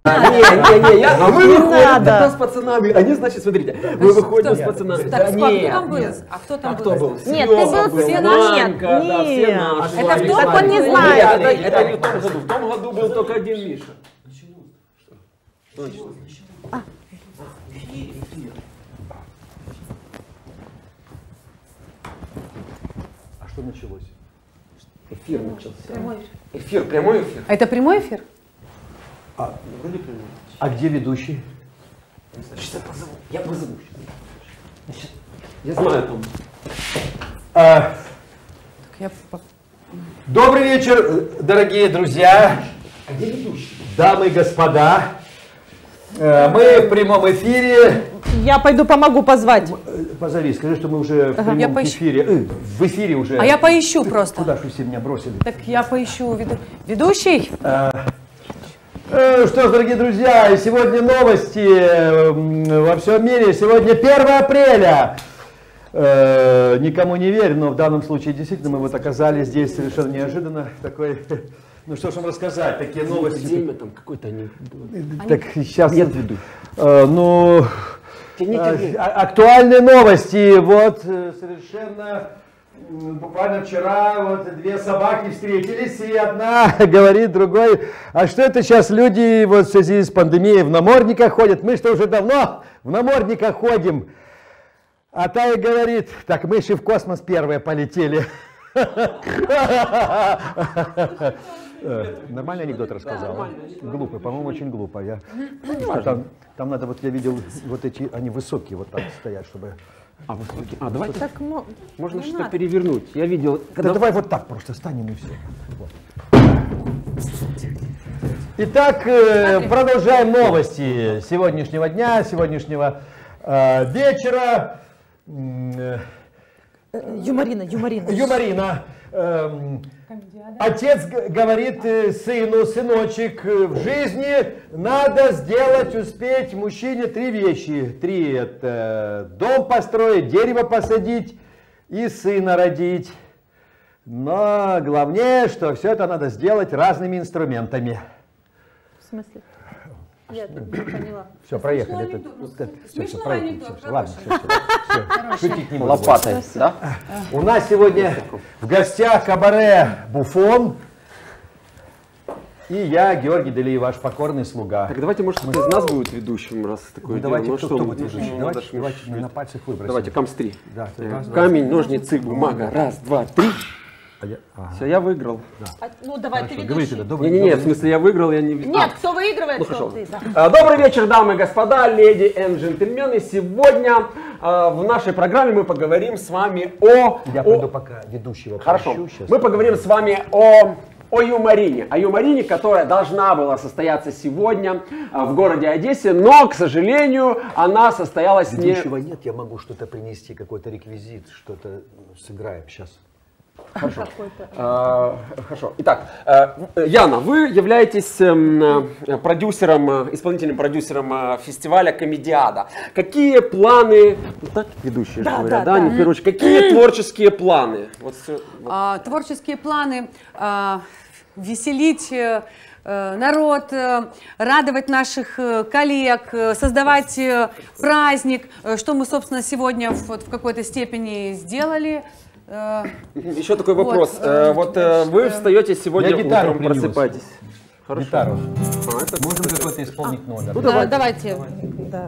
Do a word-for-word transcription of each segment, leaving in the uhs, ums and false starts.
Не, не, не, я, а мы выходим тогда с пацанами. Они, значит, смотрите, мы выходим с пацанами. Так, кто там был? А кто там был? Нет, ты был все наши. Нет, это в том, так он не знает. Это не в том году. В том году был только один Миша. Что началось? А что началось? Эфир начался. Прямой эфир. Эфир, прямой эфир. А это прямой эфир? А, вроде прямой. А где ведущий? Сейчас я позову. Я позову. Значит, я знаю там. А, Так я... добрый вечер, дорогие друзья, А где ведущий? дамы и господа. Э, Мы в прямом эфире. Я пойду помогу позвать. Позови, скажи, что мы уже в Ага, я прямом поищу. эфире. Э, В эфире уже. А я поищу просто. Куда же все меня бросили? Так я поищу веду... ведущий. Э, Что ж, дорогие друзья, сегодня новости э, во всем мире. Сегодня первое апреля. Э, Никому не верю, но в данном случае действительно мы вот оказались здесь совершенно неожиданно. Такой, ну что ж вам рассказать, такие новости. Время там какой-то они. Так сейчас. Нет, веду. Э, Ну, Тяните э, время. а- актуальные новости. Вот э, совершенно м, буквально вчера вот две собаки встретились, и одна говорит другой: а что это сейчас люди вот в связи с пандемией в намордниках ходят? Мы что, уже давно в намордниках ходим? А та и говорит: так мы же в космос первые полетели. Э, Нормальный анекдот рассказал? Глупый, по-моему, очень глупо. Я, что там, там надо, вот я видел, вот эти, они высокие вот так стоят, чтобы... А, высокий. А, давайте. Так, мо- Можно не что-то надо. перевернуть. Я видел. Да Когда... давай вот так просто станем и все. Вот. Итак, э, продолжаем новости сегодняшнего дня, сегодняшнего э, вечера. М, э, Юморина, юморина. Юморина. Эм, Отец г- говорит э, сыну: сыночек, э, в жизни надо сделать, успеть мужчине три вещи. Три: это дом построить, дерево посадить и сына родить. Но главное, что все это надо сделать разными инструментами. В смысле? Я не поняла. Все, проехали. Это, это, все, все, проехали. Все, все. Ладно, все, все, все. Шутить не буду. Лопатой, да? У нас сегодня в гостях кабаре «Буфон». И я, Георгий Делиев, ваш покорный слуга. Так давайте, может, кто из нас будет ведущим, раз такое Ну, дело. давайте, Ну, кто, что кто мы- будет ведущий? ну, Давайте, даже давайте мы- на пальцах выбросим. Давайте, камс-три. Да, Э, раз, два, Камень, ножницы, бумага. Раз, два, три. А я- ага. Все, я выиграл. А, ну давай ты Хорошо, говорите, да, ведущий. добрый, Не-не-не, в добрый- смысле, я выиграл, я не... Нет, кто выигрывает, Ну, кто хорошо. ты. Да. А, Добрый вечер, дамы и господа, леди и джентльмены. Сегодня а, в нашей программе мы поговорим с вами о... Я о- пойду пока ведущего Хорошо. поищу сейчас. Мы поговорим с вами о, о юморине. О юморине, которая должна была состояться сегодня а, в городе Одессе, но, к сожалению, она состоялась не... Ведущего нет, я могу что-то принести, какой-то реквизит, что-то сыграем сейчас. Хорошо. А, хорошо. Итак, э, Яна, вы являетесь эм, э, продюсером, э, исполнительным продюсером э, фестиваля Комедиада. Какие планы, ну, так ведущие же Да, говорят, да, да, да. не короче, какие творческие планы? Вот всё, вот. А, творческие планы а, веселить э, э, народ, э, радовать наших э, коллег, э, создавать э, праздник, э, что мы, собственно, сегодня в, вот в какой-то степени сделали. Э, Еще такой вопрос. Вот, Э, э, Вот э, вы встаете сегодня Я гитару утром, принес. просыпаетесь. Хорошо. Гитару. А, это- Можем какой-то исполнить номер? Да, давайте. Да.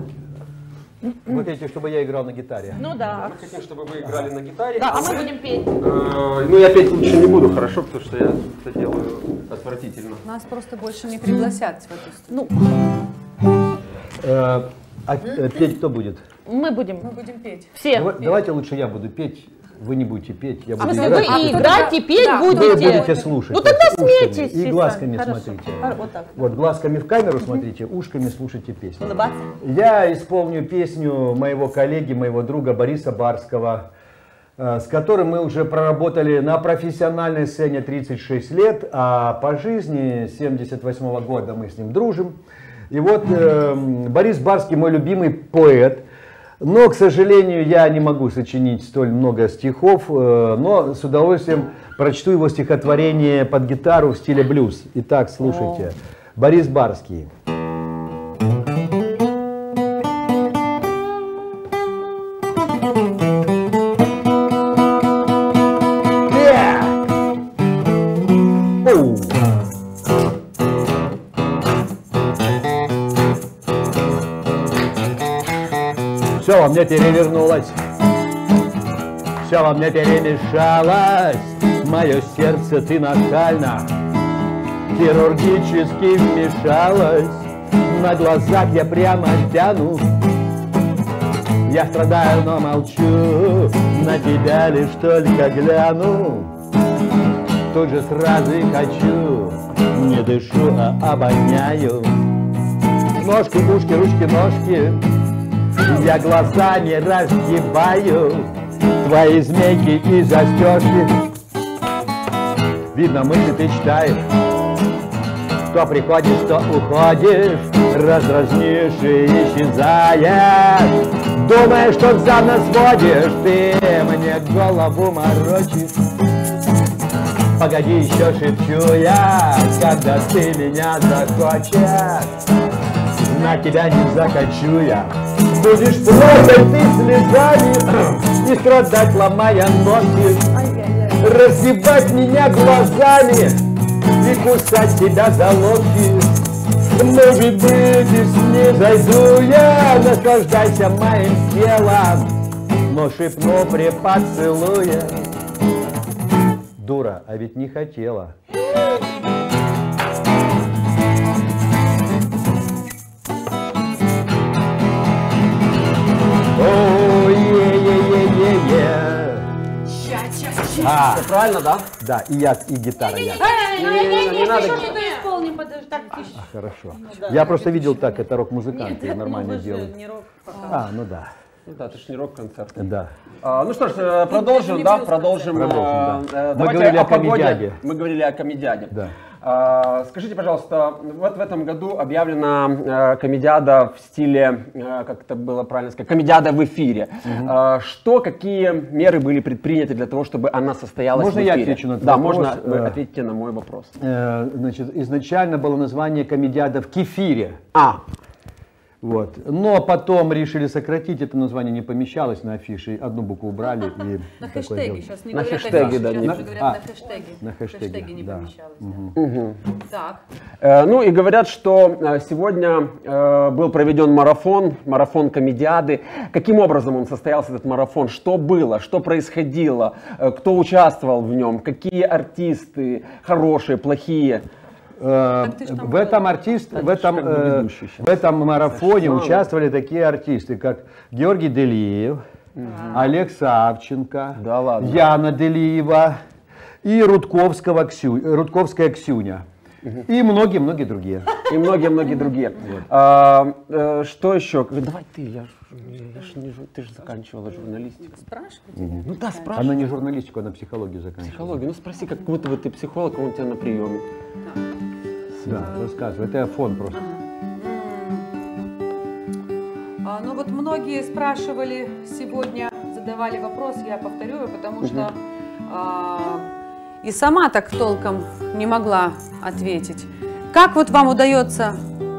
Вы хотите, чтобы я играл на гитаре? Ну да. Мы хотим, чтобы вы играли на гитаре. Да, а мы будем петь. Э, Ну, я петь лучше не буду, хорошо, потому что я это делаю отвратительно. нас просто больше не пригласят в эту студию. Ну, Э, А э, петь кто будет? мы будем. Мы будем петь. Все. Давай- Давайте лучше я буду петь, вы не будете петь, я В буду смысле, вы играть. и кто играть, тогда- и петь да, Вы будете. будете слушать. Ну тогда вот, ушками. смейтесь. И Светлана. глазками Хорошо. смотрите. Хор- Вот так. Вот, глазками в камеру смотрите, ушками слушайте песню. Улыбаться. Я исполню песню моего коллеги, моего друга Бориса Барского, э, с которым мы уже проработали на профессиональной сцене тридцать шесть лет, а по жизни с семьдесят восьмого года мы с ним дружим. И вот э, Борис Барский мой любимый поэт. Но, к сожалению, я не могу сочинить столь много стихов, э, но с удовольствием прочту его стихотворение под гитару в стиле блюз. Итак, слушайте. Борис Барский. Все во мне перевернулось, все во мне перемешалось. Мое сердце ты нахально хирургически вмешалась. На глазах я прямо тяну, я страдаю, но молчу. На тебя лишь только гляну, тут же сразу и хочу. Не дышу, а обоняю. Ножки, ушки, ручки, ножки, я глаза не разгибаю. Твои змейки и застежки, видно, мысли ты читаешь. То приходишь, то уходишь, раздразнишь и исчезаешь. Думаешь, что за нас водишь, ты мне голову морочишь. Погоди, еще шепчу я, когда ты меня захочешь, на тебя не закачу я. Будешь плакать ты слезами и страдать, ломая ноги, разъебать меня глазами и кусать тебя за локти. Может быть, и снизойду я, наслаждайся моим телом, но шепну при поцелуе: дура, а ведь не хотела. О, е-е-е-е-е. А, Все правильно, да? да, и я, и гитара я. Не надо. Исполним, подожди. Хорошо. Я просто видел так, это рок-музыканты нормально делают. А, ну да. Ну да, это ж не рок-концерт. Да. А, ну что ж, э, продолжим, да, продолжим. Продолжим, э, да. э, Мы давайте говорили о погоде. комедиаде. Мы говорили о комедиаде. Да. А, скажите, пожалуйста, вот в этом году объявлена э, комедиада в стиле, э, как это было правильно сказать, комедиада в эфире. Угу. А, что, какие меры были предприняты для того, чтобы она состоялась можно в эфире? Я отвечу на этот да, вопрос? можно вы ответите на мой вопрос. Э, значит, изначально было название комедиада в кефире. А. Вот. Но потом решили сократить, это название не помещалось на афише, одну букву убрали. И на хэштеге сейчас не на говорят хэштеге, афише, да, сейчас не... уже говорят а, на хэштеге. На хэштеге, хэштеге не да. помещалось. Угу. Да. Угу. Так. Э, ну и говорят, что э, сегодня э, был проведен марафон, марафон комедиады. Каким образом он состоялся, этот марафон? Что было, что происходило, э, кто участвовал в нем, какие артисты, хорошие, плохие? Э, в этом артист, в этом, э, в этом марафоне участвовали такие артисты, как Георгий Делиев, угу. Олег Савченко, да ладно. Яна Делиева и Рудковского Ксю, Рудковская Ксюня. Угу. И многие-многие другие. И многие-многие другие. Вот. А, а, что еще? Давай ты, я, я ж не, ты же заканчивала журналистику. Спрашивайте? Угу. Ну да, спрашивай. Она не журналистику, она психологию заканчивала. Психологию. Ну спроси, как будто бы ты психолог, а он у тебя на приеме. Да, рассказывай. Это фон просто. А, ну вот многие спрашивали сегодня, задавали вопрос, я повторю, потому что а, и сама так толком не могла ответить. Как вот вам удается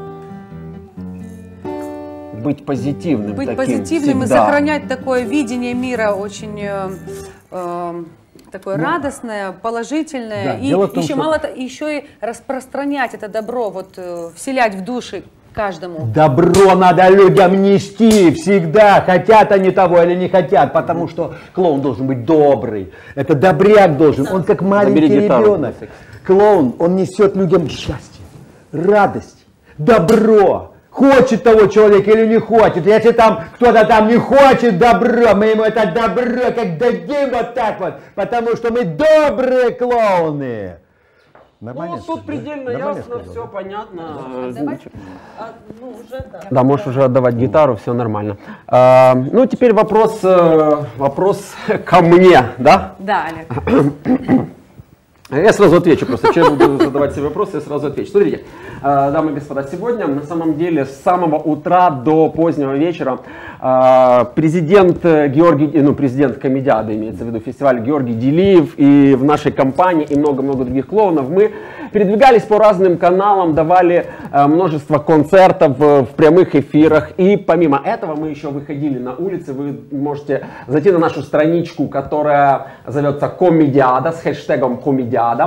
быть позитивным, быть таким позитивным всегда. И сохранять такое видение мира очень э, э, такое ну, радостное, положительное, да, и том, еще что... мало еще и распространять это добро, вот э, вселять в души каждому. Добро надо людям нести всегда, хотят они того или не хотят, потому что клоун должен быть добрый, это добряк должен, он как маленький ребенок. Клоун, он несет людям счастье, радость, добро. Хочет того человека или не хочет. Если там кто-то там не хочет добро, мы ему это добро как дадим вот так вот, потому что мы добрые клоуны. Нормально? Ну, тут предельно ясно, сказал, все да? понятно. А, давайте, а, ну, уже, да. да, можешь уже отдавать гитару, все нормально. А, ну, теперь вопрос, вопрос ко мне, да? Да, Олег. Я сразу отвечу, просто что я буду задавать себе вопросы, я сразу отвечу. Смотрите, дамы и господа, сегодня на самом деле с самого утра до позднего вечера президент Георгий, ну президент комедиады, имеется в виду фестиваль Георгий Делиев и в нашей компании и много-много других клоунов, мы передвигались по разным каналам, давали множество концертов в прямых эфирах, и помимо этого мы еще выходили на улицы. Вы можете зайти на нашу страничку, которая зовется Комедиада, с хэштегом Комедиада,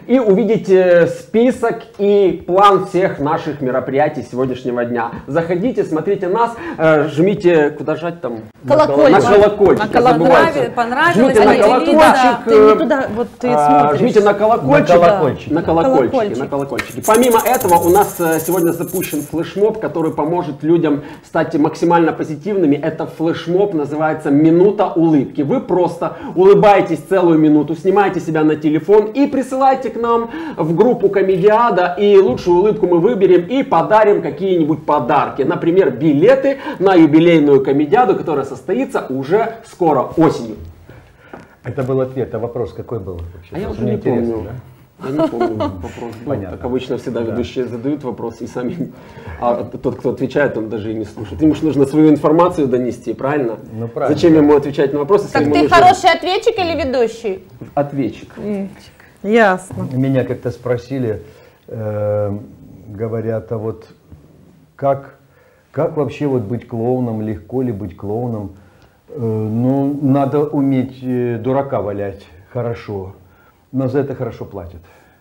и увидеть э, список и план всех наших мероприятий сегодняшнего дня. Заходите, смотрите нас, э, жмите, куда жать там? Колокольчик. На колокольчик. На колокольчик. Понравилось, жмите на поделиться. колокольчик. Ты не туда, вот ты э, смотришь. Жмите на колокольчик. На колокольчик. На колокольчики, Колокольчик. на колокольчики. Помимо этого, у нас э, сегодня запущен флешмоб, который поможет людям стать максимально позитивными. Это флешмоб, называется «Минута улыбки». Вы просто улыбаетесь целую минуту, снимаете себя на телефон и присылайте к нам в группу Комедиада, и лучшую улыбку мы выберем и подарим какие-нибудь подарки. Например, билеты на юбилейную Комедиаду, которая состоится уже скоро, осенью. Это был ответ, а вопрос какой был вообще? А я уже Мне не интересно, помню. да? Я не помню вопрос. Понятно. Так обычно всегда Да. ведущие задают вопрос и сами, а тот, кто отвечает, он даже и не слушает. Ему же нужно свою информацию донести, правильно? Ну, правильно. Зачем ему отвечать на вопросы, если Так ему ты нужно хороший ответчик или ведущий? ответчик? Ясно. Меня как-то спросили, э, говорят, а вот как, как вообще вот быть клоуном, легко ли быть клоуном? Э, ну, надо уметь э, дурака валять хорошо, но за это хорошо платят.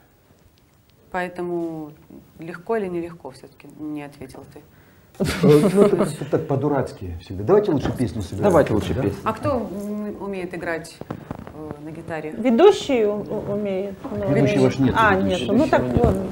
Поэтому легко или нелегко все-таки не ответил ты. Э, Ну, это как-то так по-дурацки всегда. Давайте лучше песню сыграем. Давайте лучше да? песню. А кто м, умеет играть э, на гитаре? Ведущий у- у- умеет. но- Ведущего ж нет, А, ведущего нет. Ну так нет. вон.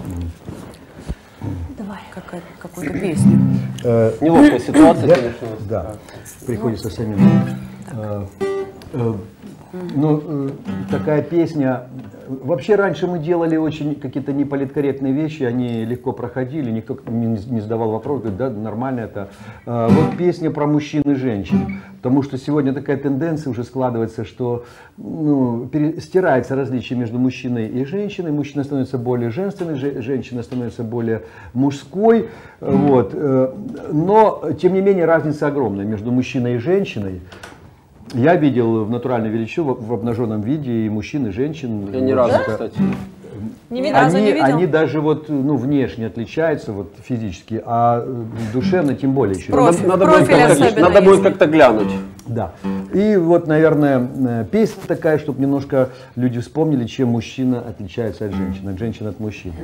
Давай. Какая- Какую-то песню. Э, Неловкая ситуация, Да, конечно. да, приходится самим. Э, э, Ну, э, такая песня. Вообще раньше мы делали очень какие-то неполиткорректные вещи, они легко проходили, никто не не задавал вопрос, говорит, да, нормально это. Э, Вот песня про мужчин и женщин, потому что сегодня такая тенденция уже складывается, что ну, пере- стирается различие между мужчиной и женщиной, мужчина становится более женственной, же- женщина становится более мужской, вот. Э, Но, тем не менее, разница огромная между мужчиной и женщиной. Я видел в натуральной величине, в в обнаженном виде и мужчин, и женщин. Я ни разу, Это- кстати. Не Ни видно. разу Они, не видел? они даже вот, ну, внешне отличаются, вот физически, а э, душевно тем более еще. Профиль. Надо, надо будет, профиль как-то, особенно надо будет есть. как-то глянуть. Да. И вот, наверное, э, песня такая, чтобы немножко люди вспомнили, чем мужчина отличается от женщины, от женщины от мужчины.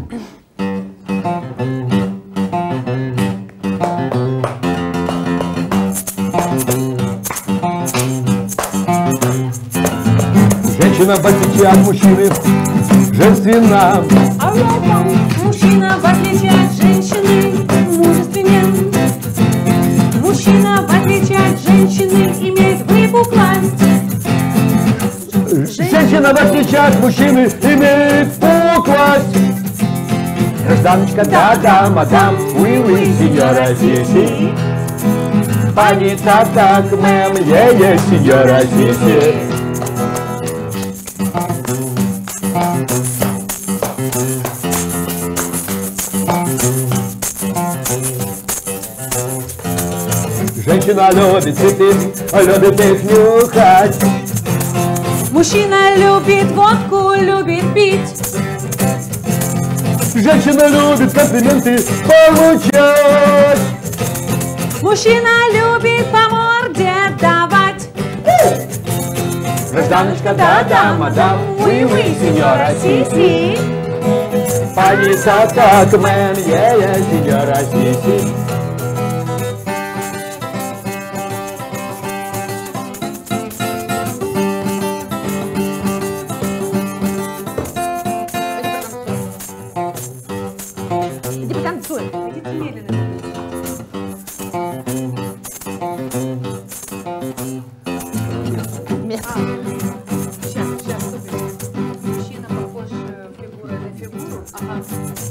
Женщина, в отличие от мужчины, женственна. Мужчина, в отличие от женщины, мужественен. Мужчина, в отличие от женщины, имеет выпуклость. Женщина, в отличие от мужчины, имеет пуклость. Гражданочка, да-да, мадам, уи-уи, сеньора, си-си. Пани, так-так, мэм, е-е, сеньора, си-си. Женщина любит цветы, любит их нюхать. Мужчина любит водку, любит пить. Женщина любит комплименты получать. Мужчина любит по морде давать. Гражданочка, да-да, мадам, уи-уи, сеньора, си-си. Пани, так-так, мэн, е-е, сеньора, си-си. Иди потанцуй. Идите медленно. Сейчас, сейчас, мужчина похож э, фигурой на фигуру. Ага.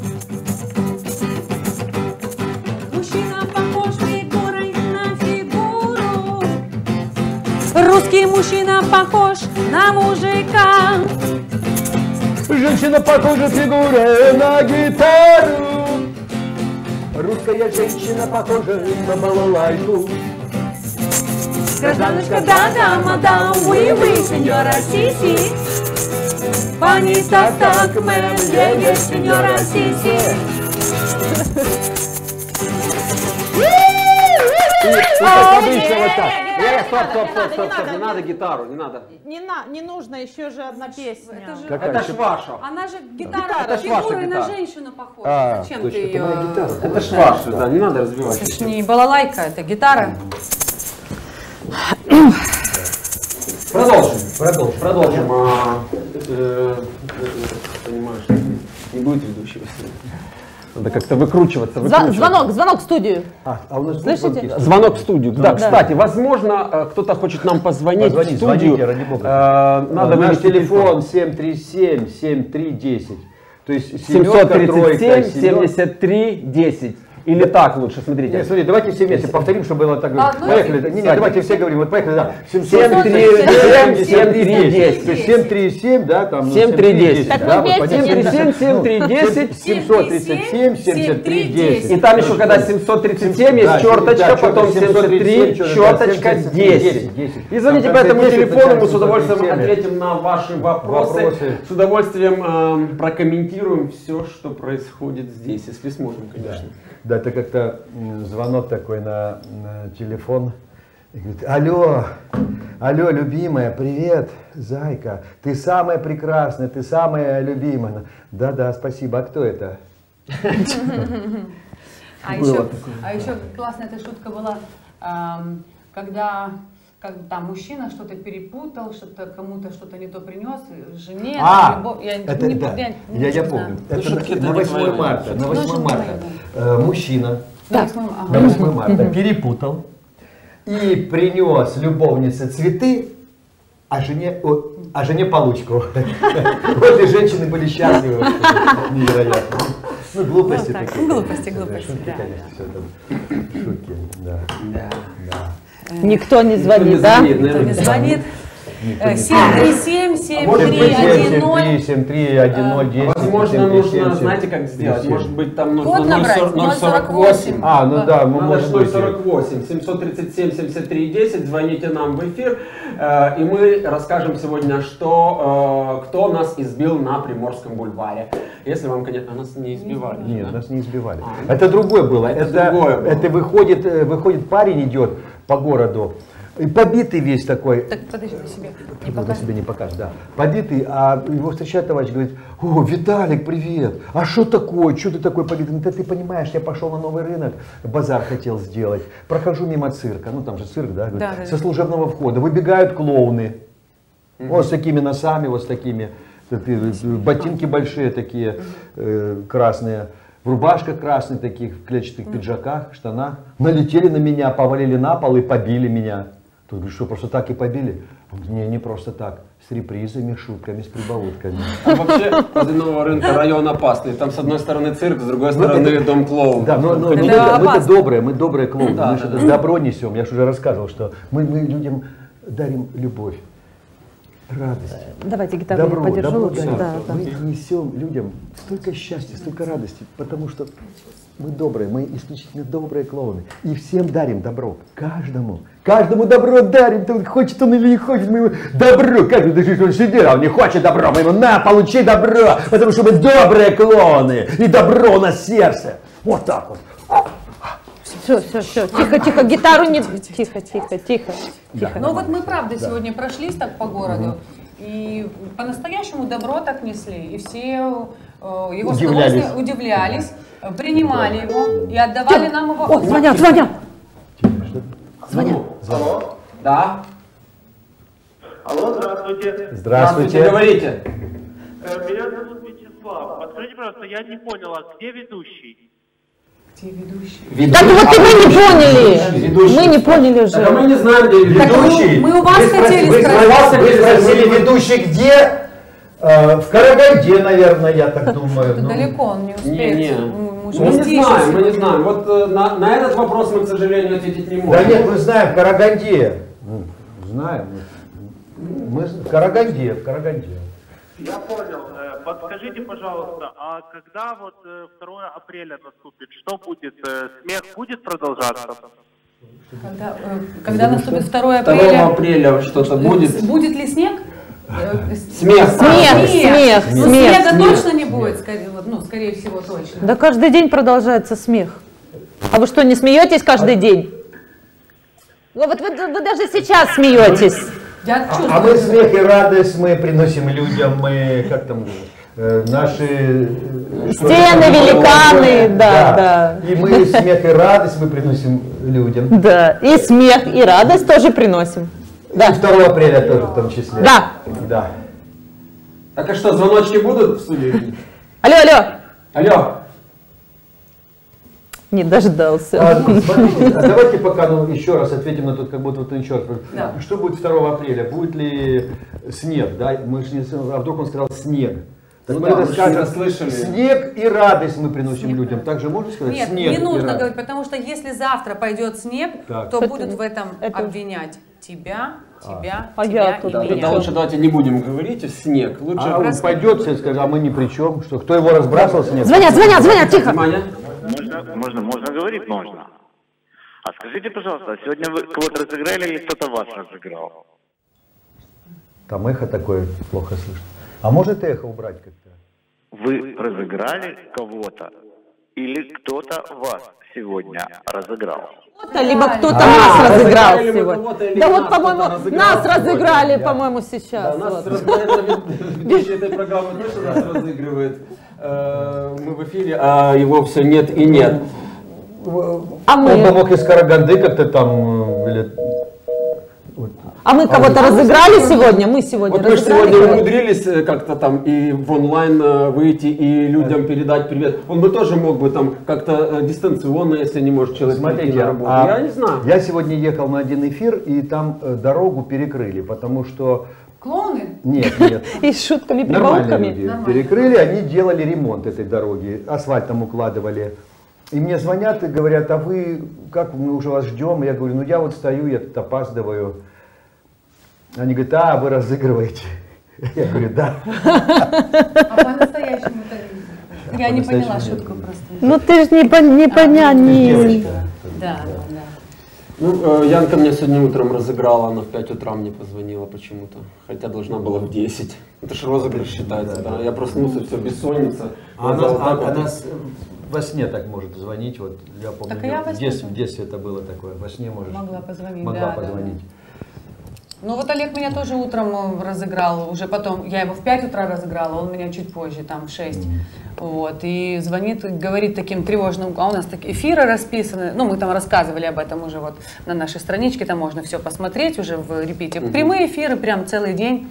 Мужчина похож фигурой на фигуру. Русский мужчина похож на мужика. Женщина похожа фигурой на гитару. Русская женщина похожа на балалайку. Гражданочка, да-да, мадам, уи-уи, сеньора, си-си. Пани, так-так, мэм, е-е, сеньора, си-си. И, и как обычно, еще вот так. Не, Я- не Стоп, надо, стоп, не стоп, надо, стоп, не стоп. Не надо гитару, не надо. Не, на, не нужно еще же одна песня. Это же, Какая? Это ж ваша. она же гитара, Это ж ваша фигурой на гитара. женщину похожа. А, Зачем точно, ты это моя ее... гитара. Это ж ваша, да, не надо разбивать. Это ж не балалайка, это гитара. Продолжим. Продолжим. Продолжим. А, э, э, Понимаешь, не будет ведущего сегодня. Надо как-то выкручиваться. Зва- выкручиваться. звонок, звонок в студию. А, а у нас Слышите? звонки? Звонок в студию. Да, Да. кстати, возможно, э, кто-то хочет нам позвонить Позвонить, в студию. звоните, ради бога. Э, Надо Наш вывести телефон семь три семь семь три десять. То есть семьсот семерка, тридцать тройка, семь семерка. семьдесят три десять. Или так лучше, смотрите. Нет, смотри, давайте все вместе повторим, чтобы было так. Одно Поехали. и- Не, не, давайте все говорим. Вот поехали, да. семь три семь семь три десять. То есть семь три семь, да, там. ну, семь три десять. Так да, вы вот вместе понятно. семь три семь семь три десять. семьсот тридцать семь семьдесят три десять. И там еще когда семьсот тридцать семь есть Да, черточка, да, потом семьдесят три, черточка, черточка семьдесят десять. десять. И звоните по Там этому десять, телефону, мы с семьсот удовольствием тридцать семь. ответим на ваши вопросы. Вопросы. С удовольствием э, прокомментируем все, что происходит здесь, если сможем, конечно. Да, это как-то м, звонок такой на, на телефон. И говорит: алло, алло, любимая, привет, зайка, ты самая прекрасная, ты самая любимая. Да-да, спасибо, а кто это? А еще, а еще классная эта шутка была, эм, когда как там мужчина что-то перепутал, что-то кому-то что-то не то принес, жене, А, там, любовь. Я, это, не, да, я, я, не я знаю. помню. Ну, Это шутки на, это на не восьмое твои. марта, на Ну, восьмое не марта твои, э, мужчина Да. на восьмое марта перепутал и принес любовнице цветы, а жене, о, а жене получку. Вот и женщины были счастливы. Невероятно. Ну, глупости Вот так. такие. Глупости, конечно. глупости, Шутки, да, конечно, всё там. Шутки, да. Да. Да. Никто не Никто звонит, не да? звонит, Никто не наверное. звонит. Никто не семь три семь семь Может три быть, один ноль. семь три один ноль десять. Возможно, нужно, знаете, как сделать? Может быть, там нужно Код набрать, ноль сорок восемь. А, ну да, мы Надо можем ноль быть. сорок восемь, семьсот тридцать семь семьдесят три десять, звоните нам в эфир, э, и мы расскажем сегодня, что, э, кто нас избил на Приморском бульваре. Если вам, конечно, нас не избивали. Нет, да? нас не избивали. А, Это другое было. Это Это, другое было. это выходит, э, выходит парень идет по городу, и побитый весь такой. Так, подожди на себе. Не Ну, на покажи. себе не покажешь, да. Побитый, а его встречает товарищ, говорит: о, Виталик, привет, а что такое, что ты такой побитый? Да ты понимаешь, я пошел на новый рынок, базар хотел сделать, прохожу мимо цирка, ну там же цирк, да, говорит, Да, да, со да. служебного входа, выбегают клоуны, вот с такими носами, вот с такими, такие, ботинки большие такие, э, красные, в рубашках красных таких, в клетчатых пиджаках, штанах, налетели на меня, повалили на пол и побили меня. Тут говорю: что, просто так и побили? Он говорит: не, не просто так, с репризами, шутками, с прибаутками. А вообще, возле нового рынка район опасный. Там с одной стороны цирк, с другой Ну, стороны это- дом клоун. Да, но, но Это мы, это, мы-то опасно. добрые, мы добрые клоуны, Да, мы да, же да. добро несем. Я же уже рассказывал, что мы, мы людям дарим любовь, радость. Давайте гитару Добро, я подержу добро лучше. дарим. Да, да. Мы несем людям столько счастья, столько радости, потому что мы добрые, мы исключительно добрые клоуны. И всем дарим добро, каждому. Каждому добро дарим, то хочет он или не хочет, мы ему добро. Каждый, даже он сидит, а он не хочет добро, мы ему: на, получи добро, потому что мы добрые клоуны, и добро на сердце. Вот так вот. Все, все, все. Тихо, тихо, гитару не... Тихо, тихо, тихо. Тихо. Ну вот мы правда сегодня прошлись так по городу, и по-настоящему добро так несли, и все э, его с Удивлялись. удовольствием удивлялись, э, принимали его и отдавали нам его. О, звонят, звонят. Звонят. Алло? Да? Алло, здравствуйте. Здравствуйте. говорите. Э, Меня зовут Вячеслав. Подскажите, пожалуйста, я не понял, а где ведущий? Где ведущий? Так вот и мы не поняли. Ведущий. Мы не поняли Так, а мы же. не знаем, где ведущий. мы у вас Вы спроси- хотели вы спросить. спросили, вы спросили, ведущий где? Э, в Караганде, наверное, я так думаю. Это Ну, далеко, он не успеет. Не, не. Мы Мы же не везде еще знаем, мы не сегодня. знаем. Вот э, на, на этот вопрос мы, к сожалению, ответить не Да можем. нет, мы знаем, в Караганде. Ну, знаем. Мы в Караганде, в Караганде. Я понял. Э, Подскажите, пожалуйста, а когда вот э, второе апреля наступит, что будет? Э, Смех будет продолжаться? Когда, э, когда наступит второе второго апреля, апреля что-то будет. будет ли снег? Э, Смех. Смех, смех, Ну, смех. снега смех. точно не будет, скорее, вот, ну, скорее всего, точно. Да каждый день продолжается смех. А вы что, не смеетесь каждый день? Вот вы, вы даже сейчас смеетесь. Я А, чувствую. а мы смех и радость мы приносим людям, мы, как там, э, наши... э, Стены, великаны, да, да. И мы смех и радость мы приносим людям. Да, и смех, и радость тоже приносим. Да. И второго апреля тоже в том числе. Да. Да. Так а что, звоночки будут в студии? Алло, алло. Алло. Не дождался. А, смотрите, а давайте пока ну, еще раз ответим на тот, как будто вот еще раз. Да. Что будет второго апреля? Будет ли снег? Да? Мы же не, а вдруг он сказал снег. Так Ну мы да, это мы же скажем, не расслышали. снег и радость мы приносим Снег. людям. Так же можно сказать? Нет, снег не и нужно радость. говорить, потому что если завтра пойдет снег, Так. то Это- будут в этом это- обвинять тебя, тебя, А тебя я и тут Да, при меня. тогда лучше давайте не будем говорить снег. Лучше А он пойдет и скажет, а мы ни при чем. Что, кто его разбрасывал снег? Звонят, звонят, звонят, тихо. Внимание. Можно, можно, можно говорить, можно. А скажите, пожалуйста, сегодня вы кого-то разыграли или кто-то вас разыграл? Там эхо такое, плохо слышно. А может эхо убрать как-то? Вы разыграли кого-то или кто-то вас сегодня разыграл? Либо кто-то А, нас разыграл разыграли мы сегодня. кого-то или Да нас вот, по-моему, кто-то разыграл нас сегодня, разыграли, да. по-моему, Да, сейчас. нас вот. раз- наверное, ведущий этой программы точно нас разыгрывает. Э, Мы в эфире, а его все нет и нет. А Он бы мы, мог из Караганды как-то там... э, Или... вот. а мы кого-то разыграли сегодня? Мы сегодня Вот мы же разыграли сегодня кого-то? умудрились э, как-то там и в онлайн э, выйти, и людям передать привет. Он бы тоже мог бы там как-то э, дистанционно, если не может человек прийти Смотрите, на работу. а Я не знаю. я сегодня ехал на один эфир, и там э, дорогу перекрыли, потому что... Клоуны? Нет, нет. И с шутками, Нормальные прибаутками. люди Нормально. перекрыли, они делали ремонт этой дороги, асфальт там укладывали. И мне звонят и говорят, а вы, как мы уже вас ждем? Я говорю, ну я вот стою, я тут опаздываю. Они говорят, а, вы разыгрываете. Я говорю, да. А по-настоящему-то я не поняла По-настоящему шутку просто. Ну ты же не, пон- не понятный. Да, да. Ну, э, Янка меня сегодня утром разыграла, она в пять утра мне позвонила почему-то, хотя должна была в десять. Это же розыгрыш считается, да. Я проснулся, все, бессонница. А Глаза она, вот так а- вот. она с- во сне так может звонить, вот я помню, Так и я во в, сне детстве, в тоже. детстве это было такое, во сне можешь. Могла позвонить, Могла да, да, позвонить. Ну вот Олег меня тоже утром э, разыграл, уже потом, я его в пять утра разыграла, он меня чуть позже, там в шесть. Вот, и звонит, и говорит таким тревожным, а у нас такие эфиры расписаны, ну мы там рассказывали об этом уже вот на нашей страничке, там можно все посмотреть уже в репите. Прямые эфиры прям целый день.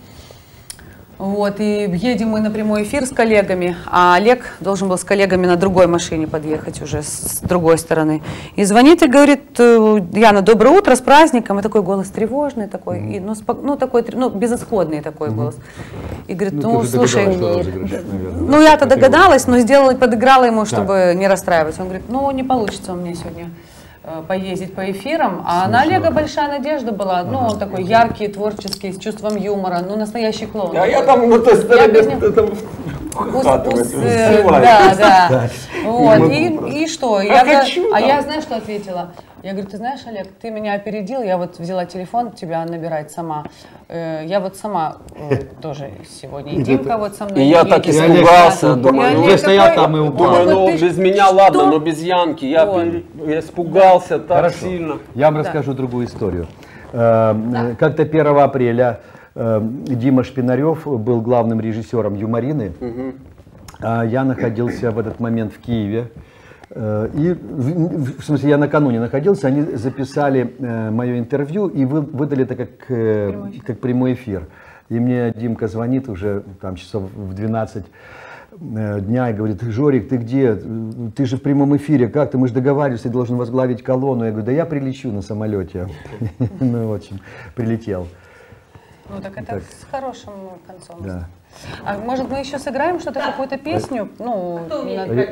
Вот, и едем мы на прямой эфир с коллегами, а Олег должен был с коллегами на другой машине подъехать уже с, с другой стороны. И звонит и говорит, э, Яна, доброе утро, с праздником. И такой голос тревожный такой, и, ну, спок- ну, такой, тр- ну, безысходный такой голос. И говорит, Ну, ну, ты же слушай, догадалась, что розыгрыш, наверное. ну я-то догадалась, но сделала, подыграла ему, чтобы не расстраиваться. Он говорит, ну не получится у меня сегодня э, поездить по эфирам. А на Олега большая надежда была. Ну, он такой яркий, творческий, с чувством юмора, ну настоящий клоун. А я там на той стороне без него- там Ус- ухатываюсь, ус- э, сливаюсь. Да, да. Вот. могу И, просто. и что? А Я, говорю, хочу а там. я знаешь, что ответила? Я говорю, ты знаешь, Олег, ты меня опередил, я вот взяла телефон, тебя набирать сама. Э, Я вот сама э, тоже сегодня. И Димка вот со мной И я так едет. испугался, Да. думаю, И ну, Олег я стоял такой- там и упал. Думаю, Вот ну ты без ж- меня что? ладно, но без Янки. Я, Вот. пере- я испугался так Хорошо. сильно. Я вам расскажу другую историю. Э, э, Как-то первого апреля э, Дима Шпинарев был главным режиссером «Юморины», а я находился в этот момент в Киеве. Э, И, в в смысле, я накануне находился, они записали э, мое интервью и вы- выдали это как, э, как прямой эфир. И мне Димка звонит уже там часов в двенадцать э, дня и говорит, Жорик, ты где? Ты же в прямом эфире, как ты? Мы же договаривались, ты должен возглавить колонну. Я говорю, да я прилечу на самолете. Ну, в общем, прилетел. Ну так это с хорошим концом. Да. А может мы еще сыграем что-то, какую-то песню? Ну, на-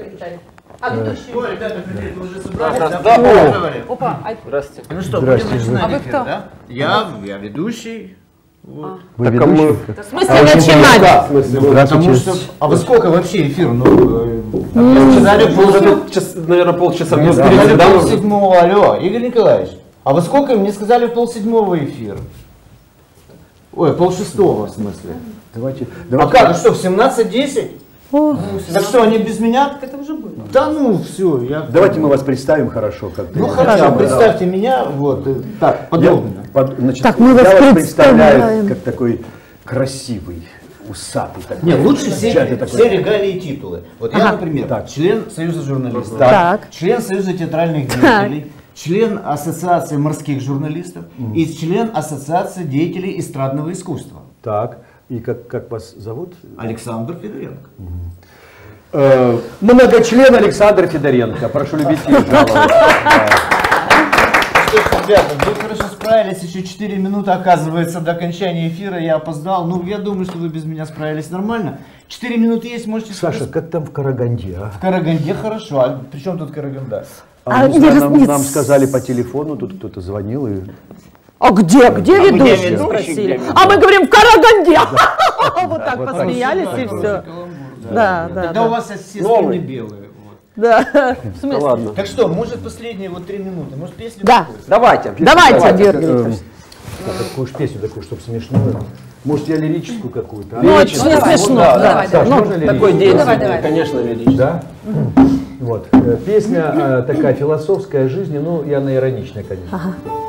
Опа, а, Здрасте. Ну что, Здрасте, будем начинать А вы эфир, кто? да? Я, я ведущий. Вы Так, а мы- ведущий? В смысле начинать? Да, в смысле, вы- Потому Здравствуйте. что... А вы сколько вообще эфир? Ну, э, сказали мы уже пол- тут, час- наверное, полчаса Мне не сказали встретились, да? пол седьмого, алло, Игорь Николаевич. А вы сколько? Мне сказали пол седьмого эфир. Ой, пол шестого в смысле. Давайте, А давайте. как, ну что, в семнадцать десять? О. Так что, они без меня? Так это уже было. Да ну, все. Я... Давайте мы вас представим хорошо. Как Ну хотя бы представьте меня, вот, так, подробно. Я, под, значит, Так, мы я вас вас представляю представляем. как такой красивый, усатый. Такой, Нет, лучше все, такой. все регалии и титулы. Вот я, Ага. например, Так. член Союза журналистов, Так. член Союза театральных деятелей, член Ассоциации морских журналистов и член Ассоциации деятелей эстрадного искусства. Так, и как, как вас зовут? Александр Федоренко. Э, многочлен Александр Федоренко. Прошу любить и жаловать. Что ж, ребята, вы хорошо справились, еще четыре минуты, оказывается, до окончания эфира, я опоздал. Ну, я думаю, что вы без меня справились нормально. четыре минуты есть, можете... Саша, как там в Караганде, а? В Караганде хорошо, а при чем тут Караганда? А А, мы- не, нам, не- нам сказали по телефону, тут кто-то звонил и... А где, где где ведущий, ведущий, спросили? где А мы говорим в Караганде. Вот так вот так. посмеялись и все. Да, да, Тогда у да. вас все Новый. спины белые. вот. Да. В Да смысле? ладно. Так что, может последние вот три минуты, может песню? Да. какую-то? Давайте. Давайте, Георгий Э, Викторович. так, какую ж песню такую, чтобы смешную? Может, я лирическую какую-то? а? Ну, очень не смешно. да, да. Саш, Ну, можно лирическую? Такой день, Давай, сегодня, давай. конечно, лирический. Да? Вот. Э, Песня э, такая философская о жизни, ну, я на ироничной, конечно.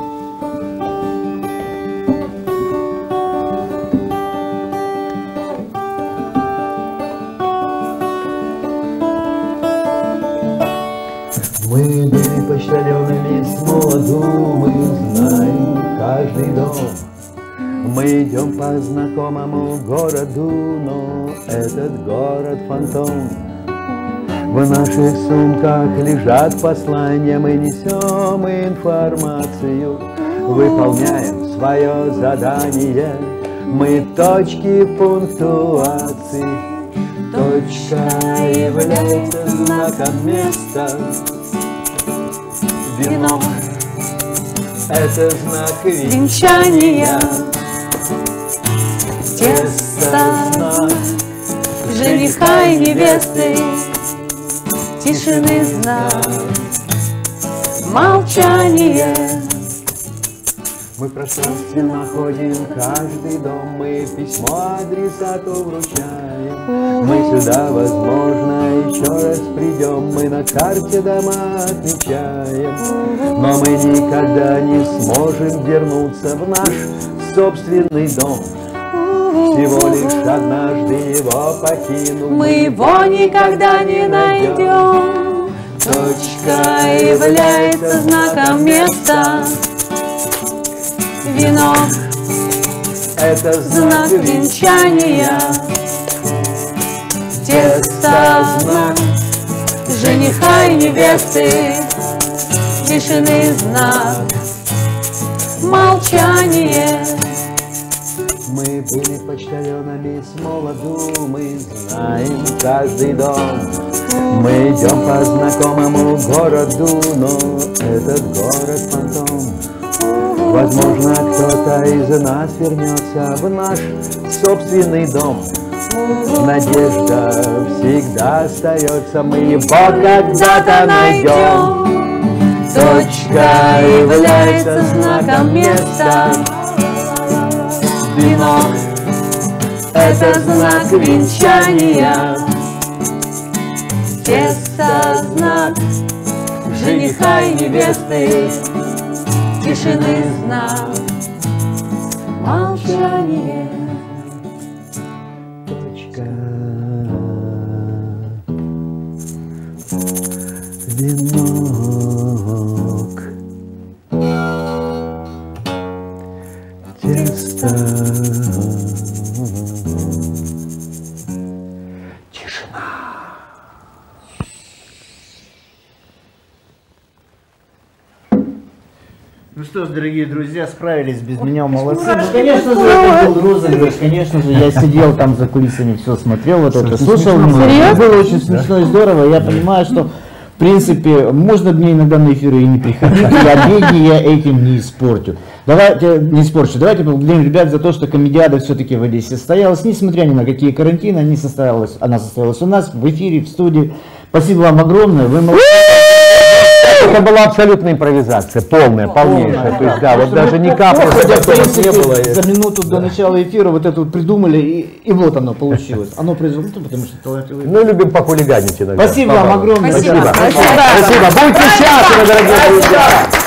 Мы были почтальонами с молоду, мы знаем каждый дом. Мы идем по знакомому городу, но этот город фантом. В наших сумках лежат послания, мы несем информацию, выполняем свое задание. Мы точки пунктуации, точка является знаком места. Венок — это знак венчания. Тесто знак жениха и невесты, тишины знак, молчание. Мы в пространстве находим каждый дом, мы письмо адресату вручаем. Мы сюда, возможно, еще раз придем, мы на карте дома отмечаем. Но мы никогда не сможем вернуться в наш собственный дом. Всего лишь однажды его покинем, Мы его никогда не найдем. Точка является знаком места. Венок — это знак венчания. Тесто — знак жениха и невесты, тишины знак, молчание. Мы были почтальонами с молоду, мы знаем каждый дом. Мы идем по знакомому городу, но этот город фантом. Возможно, кто-то из нас вернется в наш собственный дом. Надежда всегда остается, мы его когда-то найдем. Точка является знаком места. Венок — это знак венчания. Тесто — знак жениха и невесты, тишины знак, молчание. Точка. Венок. Тесто. Тишина. Ну что ж, дорогие друзья, справились без меня, молодцы. Ну, конечно же, это был розыгрыш, конечно же, я сидел там за кулисами, все смотрел, вот это слушал. Серьезно? Было очень смешно и здорово. Я понимаю, что, в принципе, можно мне иногда на эфиры и не приходить, и обеди я этим не испорчу. Давайте, не испорчу, давайте поблагодарим ребят за то, что комедиада все-таки в Одессе состоялась, несмотря ни на какие карантины, они состоялась, она состоялась у нас в эфире, в студии. Спасибо вам огромное, вы молодцы. Это была абсолютная импровизация, полная, полнейшая. То есть, да, вот даже ни капли не было. За минуту до начала эфира вот это вот придумали, и, и вот оно получилось. Оно произошло, потому что талантливый. Ну, любим похулиганить иногда. Спасибо вам огромное. Спасибо. Спасибо. Спасибо. Будьте счастливы, дорогие друзья.